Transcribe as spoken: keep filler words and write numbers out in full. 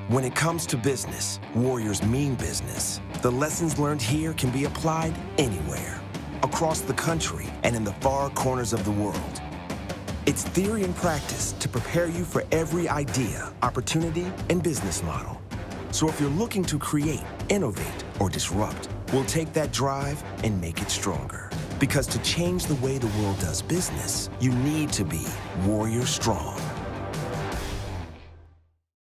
When it comes to business, warriors mean business. The lessons learned here can be applied anywhere, across the country and in the far corners of the world. It's theory and practice to prepare you for every idea, opportunity, and business model. So if you're looking to create, innovate, or disrupt, we'll take that drive and make it stronger. Because to change the way the world does business, you need to be warrior strong.